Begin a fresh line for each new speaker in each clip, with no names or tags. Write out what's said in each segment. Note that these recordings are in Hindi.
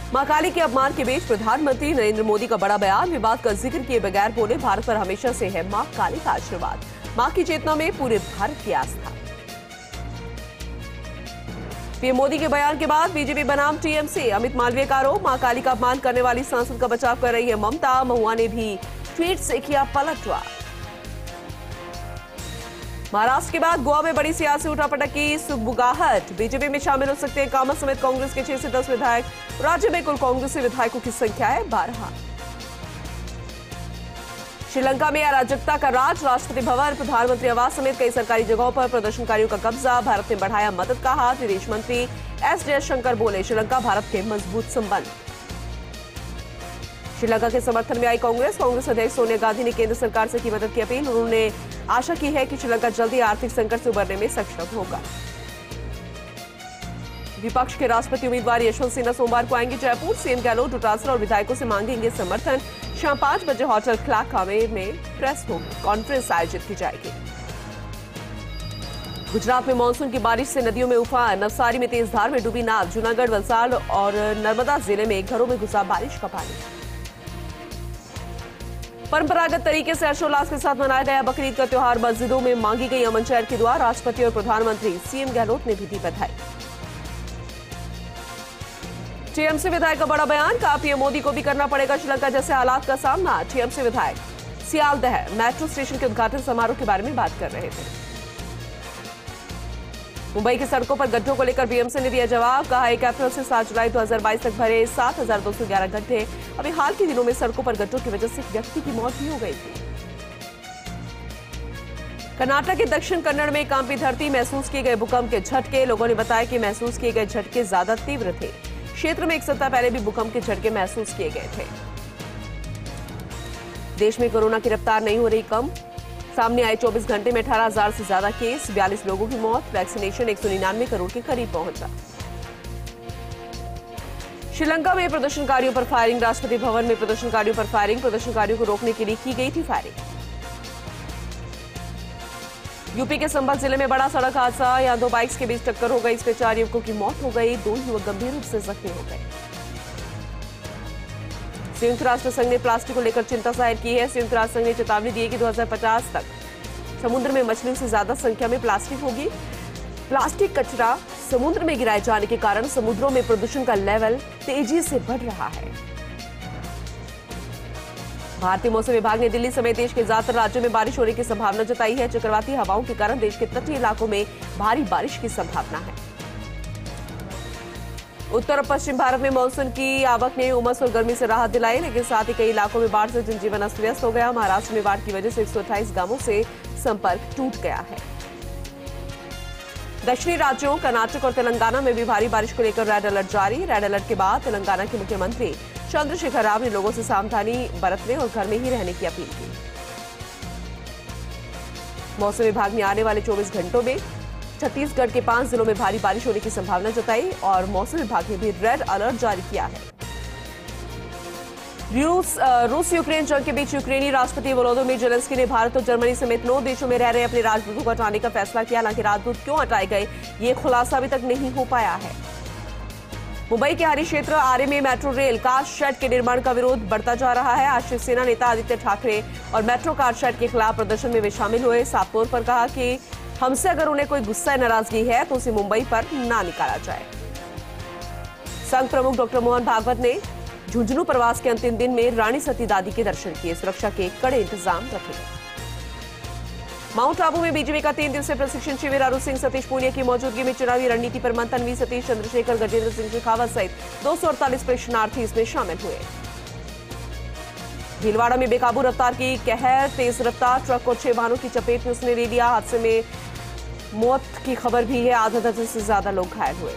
मां काली के अपमान के बीच प्रधानमंत्री नरेंद्र मोदी का बड़ा बयान। विवाद का जिक्र किए बगैर बोले, भारत पर हमेशा से है मां काली का आशीर्वाद। मां की चेतना में पूरे भारत की आस्था। पीएम मोदी के बयान के बाद बीजेपी बनाम टीएमसी। अमित मालवीय का आरोप, मां काली का अपमान करने वाली सांसद का बचाव कर रही है ममता। महुआ ने भी ट्वीट से किया पलटवार। महाराष्ट्र के बाद गोवा में बड़ी सियासी उठापटक की सुगबुगाहट। बीजेपी में शामिल हो सकते हैं कामत समेत कांग्रेस के 6 से 10 विधायक। राज्य में कुल कांग्रेसी विधायकों की संख्या है 12। श्रीलंका में अराजकता का राज। राष्ट्रपति भवन, प्रधानमंत्री आवास समेत कई सरकारी जगहों पर प्रदर्शनकारियों का कब्जा। भारत ने बढ़ाया मदद का हाथ। विदेश मंत्री एस जयशंकर बोले, श्रीलंका भारत के मजबूत संबंध। श्रीलंका के समर्थन में आई कांग्रेस अध्यक्ष सोनिया गांधी ने केंद्र सरकार से की मदद की अपील। उन्होंने आशा की है कि श्रीलंका जल्दी आर्थिक संकट से उबरने में सक्षम होगा। विपक्ष के राष्ट्रपति उम्मीदवार यशवंत सिन्हा सोमवार को आएंगे जयपुर। सीएम गहलोत, डोटासरा और विधायकों से मांगेंगे समर्थन। शाम 5 बजे होटल क्लाकावे में प्रेस कॉन्फ्रेंस आयोजित की जाएगी। गुजरात में मानसून की बारिश से नदियों में उफान। नवसारी में तेज धार में डूबी नाव। जूनागढ़, वलसाड और नर्मदा जिले में घरों में घुसा बारिश का पानी। परंपरागत तरीके से हर्षोल्लास के साथ मनाया गया बकरीद का त्योहार। मस्जिदों में मांगी गई अमन चैन की दुआ। राष्ट्रपति और प्रधानमंत्री सीएम गहलोत ने भी दी बधाई। टीएमसी विधायक का बड़ा बयान, कहा पीएम मोदी को भी करना पड़ेगा श्रीलंका जैसे हालात का सामना। टीएमसी विधायक सियालदह मेट्रो स्टेशन के उद्घाटन समारोह के बारे में बात कर रहे थे। मुंबई की सड़कों पर गड्ढों को लेकर बीएमसी ने दिया जवाब। कहा 1 अप्रैल से 7 जुलाई 2022 तक भरे 7,211 गड्ढे। अभी हाल के दिनों में सड़कों पर गड्ढों की वजह से एक व्यक्ति की मौत भी हो गई थी। कर्नाटक के दक्षिण कन्नड़ में कांपी धरती। महसूस किए गए भूकंप के झटके। लोगों ने बताया कि महसूस किए गए झटके ज्यादा तीव्र थे। क्षेत्र में एक सप्ताह पहले भी भूकंप के झटके महसूस किए गए थे। देश में कोरोना की रफ्तार नहीं हो रही कम। सामने आए 24 घंटे में 18,000 से ज्यादा केस। 42 लोगों की मौत। वैक्सीनेशन 199 करोड़ के करीब पहुंचा। श्रीलंका में प्रदर्शनकारियों पर फायरिंग। राष्ट्रपति भवन में प्रदर्शनकारियों पर फायरिंग। प्रदर्शनकारियों को रोकने के लिए की गई थी फायरिंग। यूपी के संभल जिले में बड़ा सड़क हादसा। यहां 2 बाइक्स के बीच टक्कर हो गई। इसमें 4 युवकों की मौत हो गई। 2 युवक गंभीर रूप से जख्मी हो गए। संयुक्त राष्ट्र संघ ने प्लास्टिक को लेकर चिंता जाहिर की है। संयुक्त राष्ट्र संघ ने चेतावनी दी है कि 2050 तक समुद्र में मछलियों से ज्यादा संख्या में प्लास्टिक होगी। प्लास्टिक कचरा समुद्र में गिराए जाने के कारण समुद्रों में प्रदूषण का लेवल तेजी से बढ़ रहा है। भारतीय मौसम विभाग ने दिल्ली समेत देश के ज्यादातर राज्यों में बारिश होने की संभावना जताई है। चक्रवाती हवाओं के कारण देश के तटीय इलाकों में भारी बारिश की संभावना है। उत्तर और पश्चिम भारत में मानसून की आवक ने उमस और गर्मी से राहत दिलाई, लेकिन साथ ही कई इलाकों में बाढ़ से जनजीवन अस्त व्यस्त हो गया। महाराष्ट्र में बाढ़ की वजह से 128 गांवों से संपर्क टूट गया है। दक्षिणी राज्यों कर्नाटक और तेलंगाना में भी भारी बारिश को लेकर रेड अलर्ट जारी। रेड अलर्ट के बाद तेलंगाना के मुख्यमंत्री चंद्रशेखर राव ने लोगों से सावधानी बरतने और घर में ही रहने की अपील की। मौसम विभाग ने आने वाले 24 घंटों में छत्तीसगढ़ के 5 जिलों में भारी बारिश होने की संभावना जताई और मौसम विभाग ने भी रेड अलर्ट जारी किया है। रूस यूक्रेन जंग के बीच यूक्रेनी राष्ट्रपति वोलोदिमीर जेलेंस्की ने भारत और जर्मनी समेत 9 देशों में रह रहे अपने राजदूतों को हटाने का फैसला किया। हालांकि राजदूत क्यों हटाए गए, ये खुलासा अभी तक नहीं हो पाया है। मुंबई के हरी क्षेत्र आरे में मेट्रो रेल कार शेड के निर्माण का विरोध बढ़ता जा रहा है। आज शिवसेना नेता आदित्य ठाकरे और मेट्रो कार शेड के खिलाफ प्रदर्शन में वे शामिल हुए। साफ तौर पर कहा कि हमसे अगर उन्हें कोई गुस्सा नाराजगी है तो उसे मुंबई पर ना निकाला जाए। संघ प्रमुख डॉक्टर मोहन भागवत ने झुंझुनू प्रवास के अंतिम दिन में रानी सती दादी के दर्शन किए। सुरक्षा के कड़े इंतजाम रखे गए। माउंट आबू में बीजेपी का 3 दिवसीय प्रशिक्षण शिविर। अरुण सिंह, सतीश पूनिया की मौजूदगी में चुनावी रणनीति पर मंथन। वी सतीश, चंद्रशेखर, गजेंद्र सिंह शेखावत सहित 248 प्रशिक्षणार्थी इसमें शामिल हुए। भीलवाड़ा में बेकाबू रफ्तार की कहर। तेज रफ्तार ट्रक और 6 वाहनों की चपेट में उसने ले लिया। हादसे में मौत की खबर भी है। आधा दर्जन से ज्यादा लोग घायल हुए।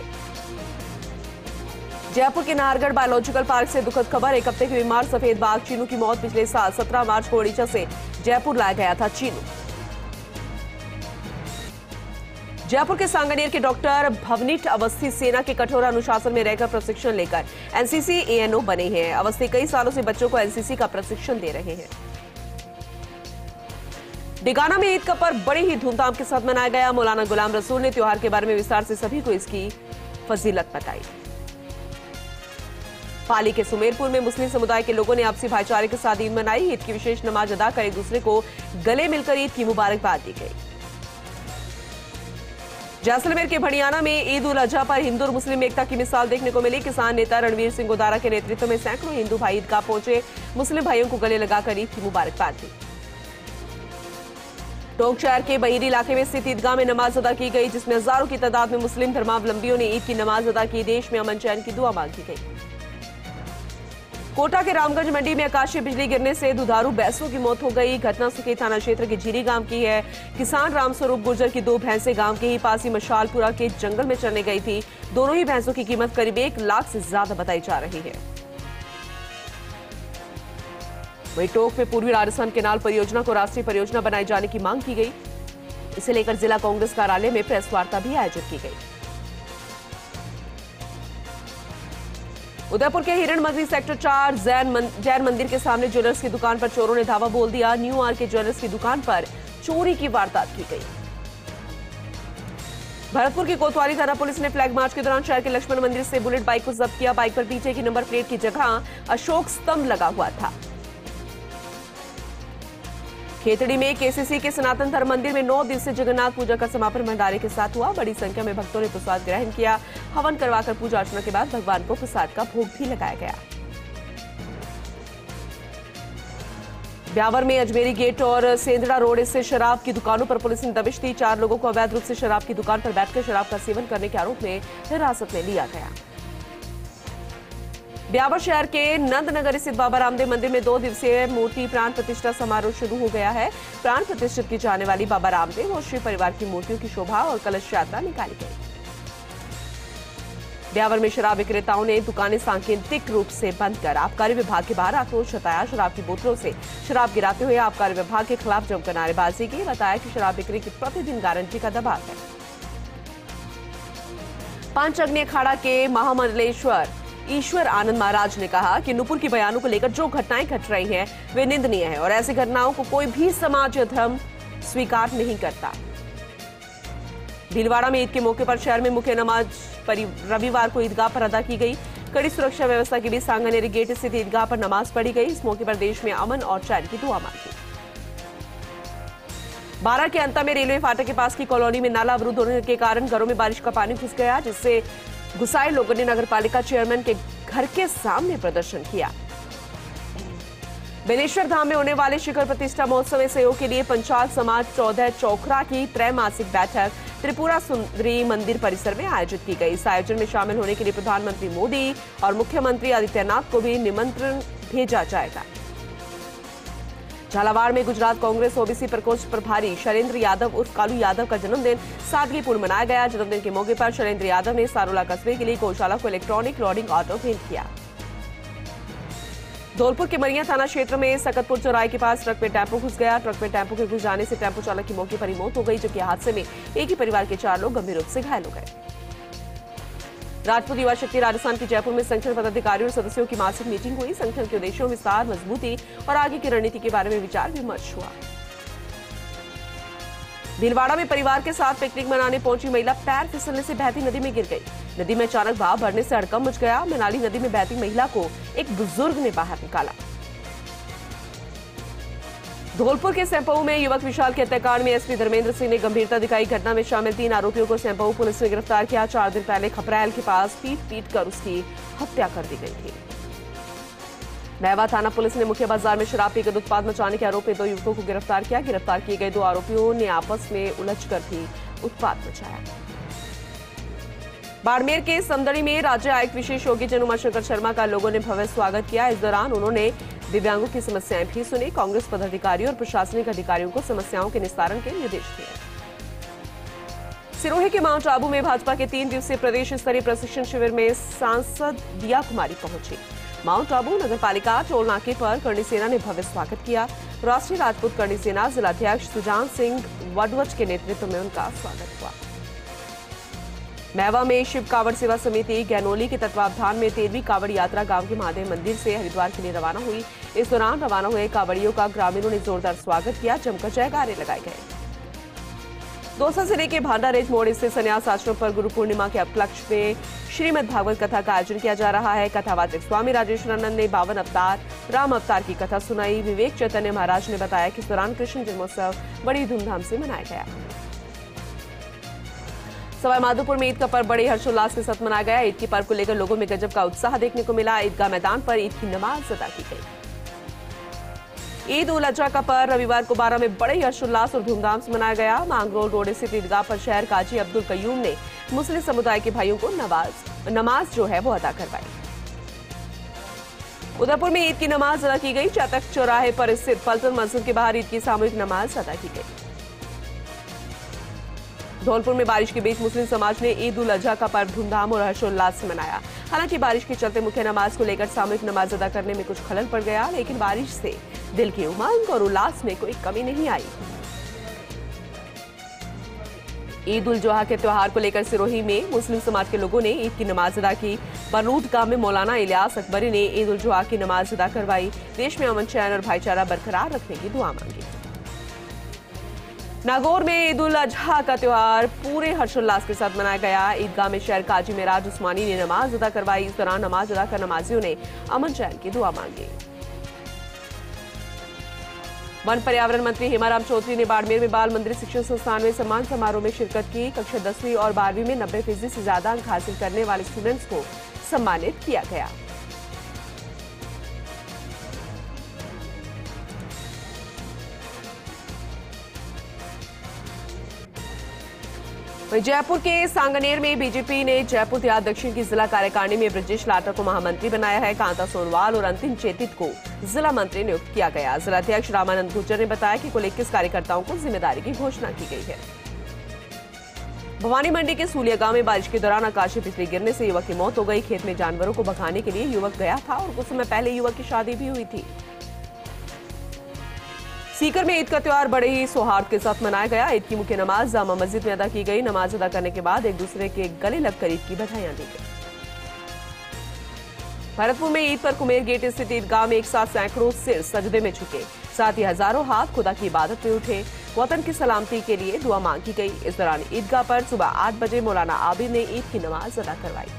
जयपुर के नाहरगढ़ बायोलॉजिकल पार्क से दुखद खबर। 1 हफ्ते के बीमार सफेद बाघ चीनू की मौत। पिछले साल 17 मार्च को ओडिशा से जयपुर लाया गया था चीनू। जयपुर के सांगनेर के डॉक्टर भवनीठ अवस्थी सेना के कठोर अनुशासन में रहकर प्रशिक्षण लेकर एनसीसी एएनओ बने हैं। अवस्थी कई सालों से बच्चों को एनसीसी का प्रशिक्षण दे रहे हैं। डिगाना में ईद का पर्व बड़े ही धूमधाम के साथ मनाया गया। मौलाना गुलाम रसूल ने त्योहार के बारे में विस्तार से सभी को इसकी फजीलत बताई। पाली के सुमेरपुर में मुस्लिम समुदाय के लोगों ने आपसी भाईचारे के साथ ईद मनाई। ईद की विशेष नमाज अदा कर एक दूसरे को गले मिलकर ईद की मुबारकबाद दी गई। जैसलमेर के भड़ियाना में ईद उल अजहा पर हिंदू और मुस्लिम एकता की मिसाल देखने को मिली। किसान नेता रणवीर सिंह गोदारा के नेतृत्व में सैकड़ों हिंदू भाई ईदगाह पहुंचे, मुस्लिम भाइयों को गले लगाकर ईद की मुबारकबाद दी। टोंक शहर के बहिरी इलाके में स्थित ईदगाह में नमाज अदा की गई, जिसमें हजारों की तादाद में मुस्लिम धर्मावलंबियों ने ईद की नमाज अदा की। देश में अमन चैन की दुआ मांगी गई। कोटा के रामगंज मंडी में आकाशीय बिजली गिरने से दुधारू भैंसों की मौत हो गई। घटना सुखी थाना क्षेत्र के झीरी गांव की है। किसान रामस्वरूप गुर्जर की 2 भैंसें गांव के ही पास ही मशालपुरा के जंगल में चरने गई थी। दोनों ही भैंसों की कीमत करीब 1 लाख से ज्यादा बताई जा रही है। वहीं टोंक में पूर्वी राजस्थान केनाल परियोजना को राष्ट्रीय परियोजना बनाए जाने की मांग की गई। इसे लेकर जिला कांग्रेस कार्यालय में प्रेस वार्ता भी आयोजित की गई। उदयपुर के हिरण मंदिर सेक्टर 4 जैन मंदिर के सामने ज्वेलर्स की दुकान पर चोरों ने धावा बोल दिया। न्यू आर के ज्वेलर्स की दुकान पर चोरी की वारदात की गई। भरतपुर की कोतवाली थाना पुलिस ने फ्लैग मार्च के दौरान शहर के लक्ष्मण मंदिर से बुलेट बाइक को जब्त किया। बाइक पर पीछे की नंबर प्लेट की जगह अशोक स्तंभ लगा हुआ था। खेतड़ी में केसीसी के सनातन धर्म मंदिर में 9 दिवसीय जगन्नाथ पूजा का समापन भंडारे के साथ हुआ। बड़ी संख्या में भक्तों ने प्रसाद ग्रहण किया। हवन करवाकर पूजा अर्चना के बाद भगवान को प्रसाद का भोग भी लगाया गया। ब्यावर में अजमेरी गेट और सेंधड़ा रोड स्थित शराब की दुकानों पर पुलिस ने दबिश दी। 4 लोगों को अवैध रूप से शराब की दुकान पर बैठकर शराब का सेवन करने के आरोप में हिरासत में लिया गया। ब्यावर शहर के नंदनगर स्थित बाबा रामदेव मंदिर में 2 दिवसीय मूर्ति प्राण प्रतिष्ठा समारोह शुरू हो गया है। प्राण प्रतिष्ठित की जाने वाली बाबा रामदेव और श्री परिवार की मूर्तियों की शोभा और कलश यात्रा निकाली गई। ब्यावर में शराब विक्रेताओं ने दुकानें सांकेतिक रूप से बंद कर आबकारी विभाग के बाहर आक्रोश जताया। शराब की बोतलों से शराब गिराते हुए आबकारी विभाग के खिलाफ जमकर नारेबाजी की। बताया कि शराब बिक्री की प्रतिदिन गारंटी का दबाव है। पंचअग्नि अखाड़ा के महामंडलेश्वर ईश्वर आनंद महाराज ने कहा कि नुपुर की बयानों को लेकर जो घटनाएं घट रही हैं वे निंदनीय है और ऐसी घटनाओं को कोई भी समाज या धर्म स्वीकार नहीं करता। भीलवाड़ा में ईद के मौके पर शहर में मुख्य नमाज रविवार को ईदगाह पर अदा की गई। कड़ी सुरक्षा व्यवस्था के बीच सांगानेरी गेट स्थित ईदगाह पर नमाज पढ़ी गई। इस मौके पर देश में अमन और चैन की दुआ मांगी। बारा के अंता में रेलवे फाटक के पास की कॉलोनी में नाला अवरुद्ध होने के कारण घरों में बारिश का पानी घुस गया, जिससे गुस्साए लोगों ने नगरपालिका चेयरमैन के घर के सामने प्रदर्शन किया। बेनेश्वर धाम में होने वाले शिखर प्रतिष्ठा महोत्सव में सहयोग के लिए पंचाल समाज 14 चौखरा की त्रैमासिक बैठक त्रिपुरा सुंदरी मंदिर परिसर में आयोजित की गई। इस आयोजन में शामिल होने के लिए प्रधानमंत्री मोदी और मुख्यमंत्री आदित्यनाथ को भी निमंत्रण भेजा जाएगा। झालावाड़ में गुजरात कांग्रेस ओबीसी प्रकोष्ठ प्रभारी शैलेंद्र यादव उर्फ कालू यादव का जन्मदिन सादगीपूर्ण मनाया गया। जन्मदिन के मौके पर शैलेंद्र यादव ने सारोला कस्बे के लिए गौशाला को इलेक्ट्रॉनिक लोडिंग ऑटो भेंट किया। धौलपुर के मरिया थाना क्षेत्र में सकतपुर चौराहे के पास ट्रक में टेम्पो घुस गया। ट्रक में टेम्पो के घुस जाने से टेम्पो चालक की मौके पर ही मौत हो गई, जबकि हादसे में एक ही परिवार के 4 लोग गंभीर रूप से घायल हो गए। राजपूत युवा शक्ति राजस्थान के जयपुर में संगठन पदाधिकारियों और सदस्यों की मासिक मीटिंग हुई। संगठन के उद्देश्यों, विस्तार, मजबूती और आगे की रणनीति के बारे में विचार विमर्श हुआ। भीलवाड़ा में परिवार के साथ पिकनिक मनाने पहुंची महिला पैर फिसलने से बहती नदी में गिर गई। नदी में अचानक बहाव बढ़ने से हड़कंप मच गया। मनाली नदी में बहती महिला को एक बुजुर्ग ने बाहर निकाला। धौलपुर के सेंपऊ में युवक विशाल के हत्याकांड में एसपी धर्मेंद्र सिंह ने गंभीरता दिखाई। घटना में शामिल 3 आरोपियों को सेंपऊ पुलिस ने गिरफ्तार किया। 4 दिन पहले खपरैल के पास पीट कर उसकी हत्या कर दी गई थी। महवा थाना पुलिस ने मुख्य बाजार में शराब पीकर उत्पात मचाने के आरोप में 2 युवकों को गिरफ्तार किया। गिरफ्तार किए गए 2 आरोपियों ने आपस में उलझकर भी उत्पात मचाया। बाड़मेर के समदड़ी में राज्य आयुक्त विशेष योगी जन उमाशंकर शर्मा का लोगों ने भव्य स्वागत किया। इस दौरान उन्होंने दिव्यांगों की समस्याएं भी सुनी। कांग्रेस पदाधिकारियों और प्रशासनिक अधिकारियों को समस्याओं के निस्तारण के निर्देश दिए। सिरोही के माउंट आबू में भाजपा के 3 दिवसीय प्रदेश स्तरीय प्रशिक्षण शिविर में सांसद दिया कुमारी पहुंची। माउंट आबू नगर पालिका टोल नाके पर करणी सेना ने भव्य स्वागत किया। राष्ट्रीय राजपूत करणी सेना जिलाध्यक्ष सुजान सिंह वडवच के नेतृत्व में उनका स्वागत हुआ। महवा में शिव कांवड़ सेवा समिति गैनोली के तत्वावधान में 13वीं कांवड़ यात्रा गांव के महादेव मंदिर से हरिद्वार के लिए रवाना हुई। इस दौरान रवाना हुए कांवड़ियों का ग्रामीणों ने जोरदार स्वागत किया। जमकर जयकारे लगाए गए। दौसा जिले के भांडारेज मोड़ स्थित संन्यास आश्रम पर गुरु पूर्णिमा के उपलक्ष्य में श्रीमद् भागवत कथा का आयोजन किया जा रहा है। कथावाचक स्वामी राजेश्वरानंद ने 52 अवतार राम अवतार की कथा सुनाई। विवेक चैतन्य महाराज ने बताया कि इस दौरान कृष्ण जन्मोत्सव बड़ी धूमधाम से मनाया गया। सवाई माधोपुर में ईद का पर्व बड़े हर्षोल्लास के साथ मनाया गया। ईद के पर्व को लेकर लोगों में गजब का उत्साह देखने को मिला। ईदगाह मैदान पर ईद की नमाज अदा की गई। ईद उल अजहा का पर्व रविवार को 12 में बड़े हर्षोल्लास और धूमधाम से मनाया गया। मांगरोल रोड स्थित ईदगाह पर शहर काजी अब्दुल कयूम ने मुस्लिम समुदाय के भाइयों को नमाज जो है वो अदा करवाई। उदयपुर में ईद की नमाज अदा की गई। चातक चौराहे पर स्थित पलटन मस्जिद के बाहर ईद की सामूहिक नमाज अदा की गई। धौलपुर में बारिश के बीच मुस्लिम समाज ने ईद उल अजहा का पर्व धूमधाम और हर्षोल्लास से मनाया। हालांकि बारिश के चलते मुख्य नमाज को लेकर सामूहिक नमाज अदा करने में कुछ खलल पड़ गया, लेकिन बारिश से दिल की उमंग और उल्लास में कोई कमी नहीं आई। ईद उल जुहा के त्योहार को लेकर सिरोही में मुस्लिम समाज के लोगों ने ईद की नमाज अदा की। बरूदगाह में मौलाना इलियास अकबरी ने ईद उल जुहा की नमाज अदा करवाई। देश में अमन चैन और भाईचारा बरकरार रखने की दुआ मांगी। नागौर में ईद उल अजहा का त्योहार पूरे हर्षोल्लास के साथ मनाया गया। ईदगाह में शहर काजी मेराज उस्मानी ने नमाज अदा करवाई। इस दौरान नमाज अदा कर नमाजियों ने अमन चैन की दुआ मांगी। वन पर्यावरण मंत्री हेमाराम चौधरी ने बाड़मेर में बाल मंदिर शिक्षण संस्थान में सम्मान समारोह में शिरकत की। कक्षा 10वीं और 12वीं में 90% से ज्यादा अंक हासिल करने वाले स्टूडेंट्स को सम्मानित किया गया। जयपुर के सांगनेर में बीजेपी ने जयपुर देहात दक्षिण की जिला कार्यकारिणी में ब्रजेश लाटा को महामंत्री बनाया है। कांता सोनवाल और अंतिम चेतित को जिला मंत्री नियुक्त किया गया। जिला अध्यक्ष रामानंद गुर्जर ने बताया कि कुल 21 कार्यकर्ताओं को जिम्मेदारी की घोषणा की गई है। भवानी मंडी के सूलिया गांव में बारिश के दौरान आकाशीय बिजली गिरने से युवक की मौत हो गई। खेत में जानवरों को भगाने के लिए युवक गया था और कुछ समय पहले युवक की शादी भी हुई थी। सीकर में ईद का त्योहार बड़े ही सौहार्द के साथ मनाया गया। ईद की मुख्य नमाज जामा मस्जिद में अदा की गई। नमाज अदा करने के बाद एक दूसरे के गले लगकर ईद की बधाइयां दी गई। भरतपुर में ईद पर कुमेर गेट स्थित ईदगाह में एक साथ सैकड़ों सिर सजदे में झुके, साथ ही हजारों हाथ खुदा की इबादत में उठे। वतन की सलामती के लिए दुआ मांगी गई। इस दौरान ईदगाह पर सुबह 8 बजे मौलाना आबिद ने ईद की नमाज अदा करवाई।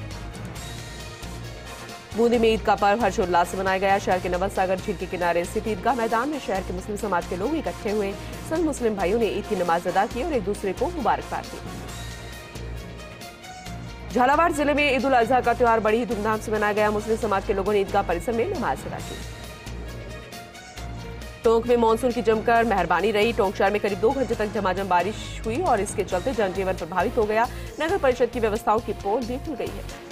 बूंदी में ईद का पर्व हर्षोल्लास से मनाया गया। शहर के नवल सागर झील के किनारे स्थित ईदगाह मैदान में शहर के मुस्लिम समाज के लोग इकट्ठे हुए। सभी मुस्लिम भाइयों ने ईद की नमाज अदा की और एक दूसरे को मुबारकबाद दी। झालावाड़ जिले में ईद उल अजहा का त्योहार बड़ी ही धूमधाम से मनाया गया। मुस्लिम समाज के लोगों ने ईदगाह परिसर में नमाज अदा की। टोंक में मानसून की जमकर मेहरबानी रही। टोंक शहर में करीब 2 घंटे तक झमाझम बारिश हुई और इसके चलते जनजीवन प्रभावित हो गया। नगर परिषद की व्यवस्थाओं की पोल भी खुल गई है।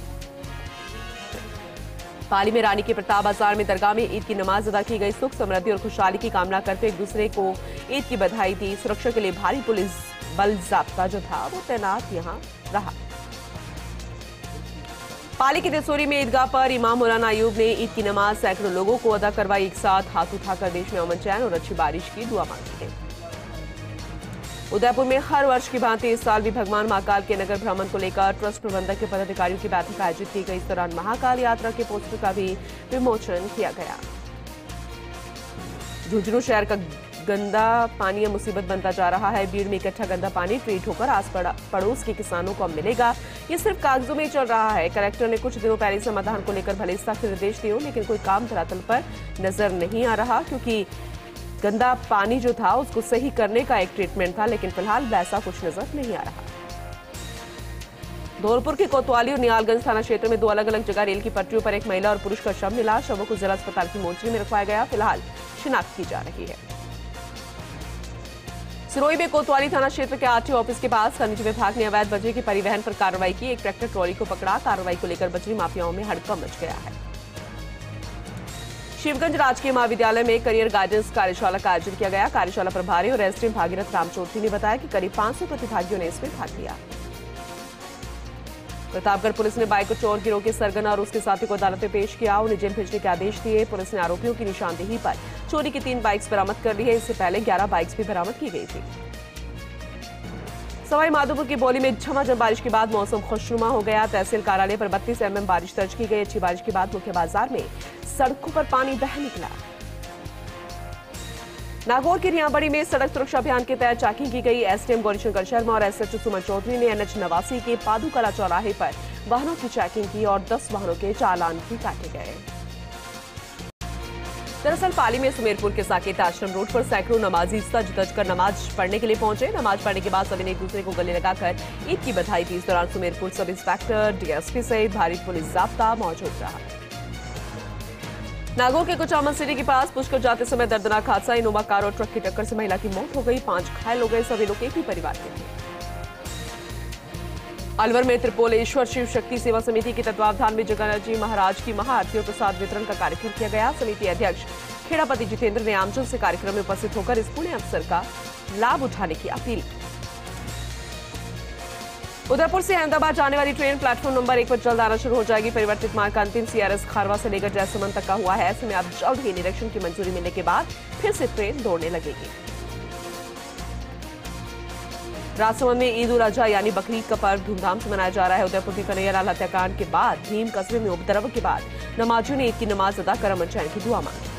पाली में रानी के प्रताप बाजार में दरगाह में ईद की नमाज अदा की गई। सुख समृद्धि और खुशहाली की कामना करते एक दूसरे को ईद की बधाई दी। सुरक्षा के लिए भारी पुलिस बल जाब्ता जो था वो तैनात यहां रहा। पाली के देसोरी में ईदगाह पर इमाम मौलाना अयूब ने ईद की नमाज सैकड़ों लोगों को अदा करवाई। एक साथ हाथ उठाकर देश में अमन चैन और अच्छी बारिश की दुआ मांगी गई। उदयपुर में हर वर्ष की भांति इस साल भी भगवान महाकाल के नगर भ्रमण को लेकर ट्रस्ट प्रबंधक के पदाधिकारियों की बैठक आयोजित की गई। इस दौरान महाकाल यात्रा के पोस्टर का भी विमोचन किया गया। झुंझुनू शहर का गंदा पानी अब मुसीबत बनता जा रहा है। भीड़ में इकट्ठा गंदा पानी ट्रीट होकर आस पड़ोस के किसानों को अब मिलेगा। ये सिर्फ कागजों में ही चल रहा है। कलेक्टर ने कुछ दिनों पहले समाधान को लेकर भले सख्त निर्देश दिए, लेकिन कोई काम धरातल पर नजर नहीं आ रहा, क्योंकि गंदा पानी जो था उसको सही करने का एक ट्रीटमेंट था, लेकिन फिलहाल वैसा कुछ नजर नहीं आ रहा। धौलपुर के कोतवाली और नियालगंज थाना क्षेत्र में 2 अलग अलग जगह रेल की पटरियों पर एक महिला और पुरुष का शव मिला। शवों को जिला अस्पताल की मोर्चरी में रखवाया गया। फिलहाल शिनाख्त की जा रही है। सिरोही में कोतवाली थाना क्षेत्र के आरटीओ ऑफिस के पास खनिज विभाग ने अवैध बजरी के परिवहन पर कार्रवाई की। एक ट्रैक्टर ट्रॉली को पकड़ा। कार्रवाई को लेकर बजरी माफियाओं में हड़कंप मच गया है। शिवगंज राजकीय महाविद्यालय में करियर गाइडेंस कार्यशाला का आयोजन किया गया। कार्यशाला प्रभारी और एसडीएम भागीरथ राम चौधरी ने बताया कि करीब 500 प्रतिभागियों ने इसमें भाग लिया। प्रतापगढ़ पुलिस ने बाइक चोर गिरोह के सरगना और उसके साथी को अदालत में पेश किया। उन्हें जेल भेजने के आदेश दिए। पुलिस ने आरोपियों की निशानदेही पर चोरी की 3 बाइक्स बरामद कर ली है। इससे पहले 11 बाइक्स भी बरामद की गई थी। सवाई माधोपुर की बौली में झमाझम बारिश के बाद मौसम खुशनुमा हो गया। तहसील कार्यालय पर 32 mm बारिश दर्ज की गई। अच्छी बारिश के बाद मुख्य बाजार में सड़कों पर पानी बह निकला। नागौर के रियाबड़ी में सड़क सुरक्षा अभियान के तहत चेकिंग की गई। एसडीएम गौरीशंकर शर्मा और एसएचओ सुमन चौधरी ने एनएच 89 के पादुकला चौराहे पर वाहनों की चेकिंग की और 10 वाहनों के चालान भी काटे गए। दरअसल पाली में सुमेरपुर के साकेत आश्रम रोड पर सैकड़ों नमाजी सज धज कर नमाज पढ़ने के लिए पहुंचे। नमाज पढ़ने के बाद सभी ने एक दूसरे को गले लगाकर ईद की बधाई दी। इस दौरान सुमेरपुर सब इंस्पेक्टर, डीएसपी सहित भारी पुलिस जाब्ता मौजूद रहा। नागौर के कुचामन सिटी के पास पुष्कर जाते समय दर्दनाक हादसा। इनोवा कार और ट्रक की टक्कर से महिला की मौत हो गई, 5 घायल हो गए। सभी लोग एक ही परिवार के थे। अलवर में त्रिपोलेश्वर शिव शक्ति सेवा समिति के तत्वावधान में जगन्नाथ महाराज की महाआरती और प्रसाद वितरण का कार्यक्रम किया गया। समिति अध्यक्ष खेड़ापति जितेंद्र ने आमजन से कार्यक्रम में उपस्थित होकर इस पुण्य अवसर का लाभ उठाने की अपील की। उदयपुर से अहमदाबाद जाने वाली ट्रेन प्लेटफॉर्म नंबर 1 पर जल्द आना शुरू हो जाएगी। परिवर्तित मार्ग का अंतिम सीआरएस खारवा से लेकर जयसमंद तक का हुआ है। ऐसे में अब जल्द ही निरीक्षण की मंजूरी मिलने के बाद फिर से ट्रेन दौड़ने लगेगी। राजसमंद में ईद उल अजहा यानी बकरीद का पर्व धूमधाम से मनाया जा रहा है। उदयपुर के कन्हैयालाल हत्याकांड के बाद भीम कस्बे में उपद्रव के बाद नमाजियों ने ईद की नमाज अदा कर अमन चैन की दुआ मांगी।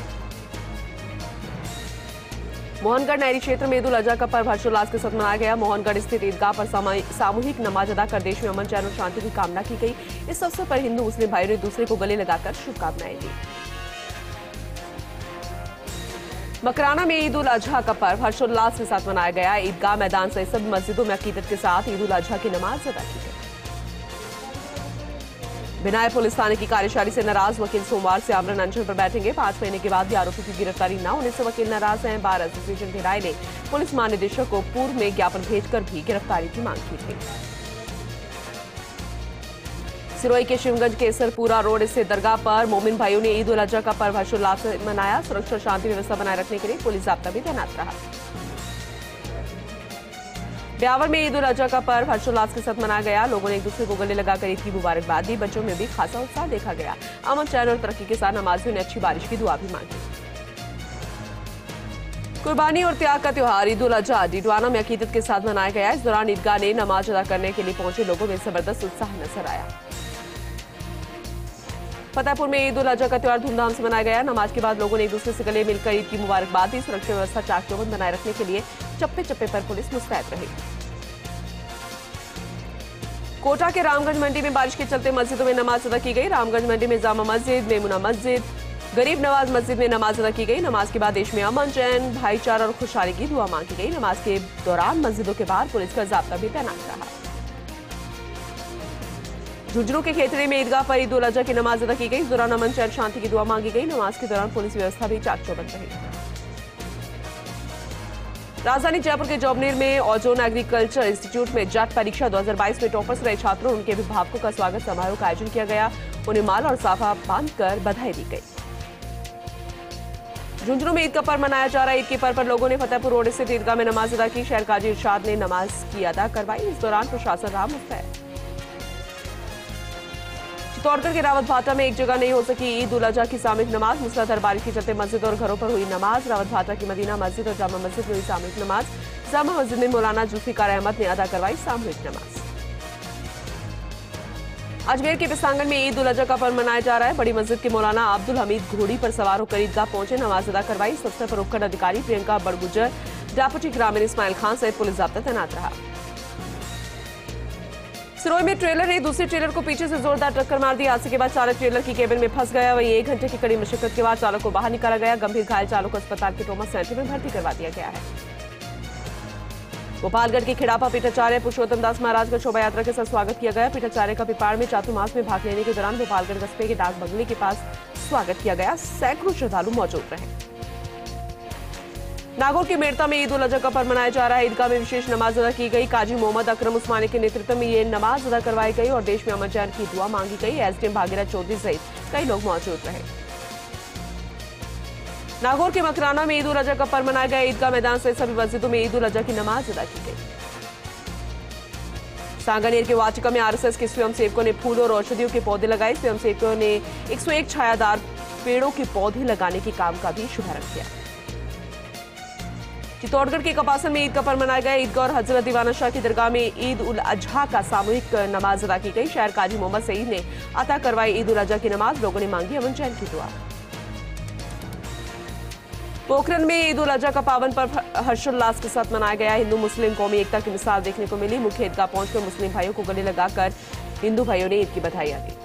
मोहनगढ़ नहरी क्षेत्र में ईद उल अजहा का पर्व हर्षोल्लास के साथ मनाया गया। मोहनगढ़ स्थित ईदगाह पर सामूहिक नमाज अदा कर देश में अमन चैन और शांति की कामना की गई। इस अवसर पर हिंदू मुस्लिम भाइयों ने एक दूसरे को गले लगाकर शुभकामनाएं दी। मकराना में ईद उल अजहा का पर्व हर्षोल्लास के साथ मनाया गया। ईदगाह मैदान सहित सभी मस्जिदों में अकीदत के साथ ईद उल अजहा की नमाज अदा की गई। बिनाय पुलिस थाने की कार्यशैली से नाराज वकील सोमवार से आमरण अनशन पर बैठेंगे। 5 महीने के बाद भी आरोपी की गिरफ्तारी न होने से वकील नाराज हैं। बार एसोसिएशन के राय ने पुलिस महानिदेशक को पूर्व में ज्ञापन भेजकर भी गिरफ्तारी की मांग की थी। सिरोही के शिवगंज केसरपुरा रोड स्थित दरगाह पर मोमिन भाइयों ने ईद उल अजहा का पर्व हर्षोल्लास से मनाया। सुरक्षा और शांति व्यवस्था बनाए रखने के लिए पुलिस जाब्ता भी तैनात रहा। ब्यावर में ईद उल अजहा का पर्व हर्षोल्लास के साथ मनाया गया। लोगों ने एक दूसरे को गले लगाकर ईद की मुबारकबाद दी। बच्चों में भी खासा उत्साह देखा गया। अमन चैन और तरक्की के साथ नमाजियों ने अच्छी बारिश की दुआ भी मांगी। कुर्बानी और त्याग का त्योहार ईद उल अजहा डिडवाना में अकीदत के साथ मनाया गया। इस दौरान ईदगाह ने नमाज अदा करने के लिए पहुंचे लोगों में जबरदस्त उत्साह नजर आया। फतेहपुर में ईद उल अजहा का त्योहार धूमधाम से मनाया गया। नमाज के बाद लोगों ने एक दूसरे से गले मिलकर ईद की मुबारकबाद दी। सुरक्षा व्यवस्था चाक चौबंद बनाए रखने के लिए चप्पे चप्पे पर पुलिस मुस्तैद रही। कोटा के रामगंज मंडी में बारिश के चलते मस्जिदों में नमाज अदा की गई। रामगंज मंडी में जामा मस्जिद, मेमुना मस्जिद, गरीब नवाज मस्जिद में नमाज अदा की गई। नमाज के बाद देश में अमन चैन, भाईचारा और खुशहाली की दुआ मांगी गई। नमाज के दौरान मस्जिदों के बाहर पुलिस का जाब्ता भी तैनात रहा। झुंझुनू के खेतड़ी में ईदगाह पर ईद उल अजहा की नमाज अदा की गई। इस दौरान अमन चैन शांति की दुआ मांगी गई। नमाज के दौरान पुलिस व्यवस्था भी चाक चौबंद रही। राजधानी जयपुर के जौबनेर में ओजोन एग्रीकल्चर इंस्टीट्यूट में जैट परीक्षा 2022 में टॉपर्स रहे छात्रों और उनके अभिभावकों का स्वागत समारोह का आयोजन किया गया। उन्हें माला और साफा बांधकर बधाई दी गई। झुंझुनू में ईद का पर्व मनाया जा रहा है। ईद के पर्व पर लोगों ने फतेहपुर रोड स्थित ईदगाह में नमाज अदा की। शहर काजी इरशाद ने नमाज की अदा करवाई। इस दौरान प्रशासन रहा मुस्तैद। चित्तौड़गढ़ के रावत भाटा में एक जगह नहीं हो सकी ईद उल अजहा की सामूहिक नमाज। मूसलाधार बारिश के चलते मस्जिद और घरों पर हुई नमाज। रावत भाटा की मदीना मस्जिद और जामा मस्जिद में हुई सामूहिक नमाज। जामा मस्जिद में मौलाना जुल्फिकार अहमद ने अदा करवाई सामूहिक नमाज। अजमेर के पिसांगन में ईद उल अजहा का पर्व मनाया जा रहा है। बड़ी मस्जिद के मौलाना अब्दुल हमीद घोड़ी पर सवार होकर ईदगाह पहुंचे, नमाज अदा करवाई। इस अवसर पर उपखंड अधिकारी प्रियंका बड़गुजर, डेप्यूटी ग्रामीण इस्माइल खान सहित पुलिस जाब्ता तैनात रहा। सिरोही में ट्रेलर ने दूसरे ट्रेलर को पीछे से जोरदार टक्कर मार दी। हादसे के बाद चालक ट्रेलर की केबिन में फंस गया। वहीं 1 घंटे की कड़ी मशक्कत के बाद चालक को बाहर निकाला गया। गंभीर घायल चालक को अस्पताल के ट्रॉमा सेंटर में भर्ती करवा दिया गया है। गोपालगढ़ के खिड़ापा पीठाचार्य पुरुषोत्तम दास महाराज का शोभा यात्रा के साथ स्वागत किया गया। पीठाचार्य का पिपाड़ में चातुर्मास में भाग लेने के दौरान गोपालगढ़ कस्बे के डाक बंगले के पास स्वागत किया गया। सैकड़ों श्रद्धालु मौजूद रहे। नागौर के मेड़ता में ईद उल अजहा का पर्व मनाया जा रहा है। ईदगाह में विशेष नमाज अदा की गई। काजी मोहम्मद अकरम उस्मानी के नेतृत्व में ये नमाज अदा करवाई गई और देश में अमन चैन की दुआ मांगी गई। एसडीएम भागीरथ चौधरी सहित कई लोग मौजूद रहे। नागौर के मकराना में ईद उल अजहा का पर्व मनाया गया। ईदगाह मैदान सहित सभी मस्जिदों में ईद उल अजहा की नमाज अदा की गई। सांगानेर के वाटिका में आरएसएस के स्वयंसेवकों ने फूल और औषधियों के पौधे लगाए। स्वयंसेवकों ने 101 छायादार पेड़ों के पौधे लगाने के काम का भी शुभारंभ किया। चित्तौड़गढ़ के कपासन में ईद का पर्व मनाया गया। ईदगाह और हजरत दीवाना शाह की दरगाह में ईद उल अजहा का सामूहिक नमाज अदा की गई। शहर काजी मोहम्मद सईद ने अता करवाई ईद उल अजहा की नमाज। लोगों ने मांगी अमन चैन की दुआ। पोखरण में ईद उल अजहा का पावन पर्व हर्षोल्लास के साथ मनाया गया। हिंदू मुस्लिम कौमी एकता की मिसाल देखने को मिली। मुख्य ईदगाह पहुंचकर मुस्लिम भाइयों को गले लगाकर हिंदू भाइयों ने ईद की बधाई दी।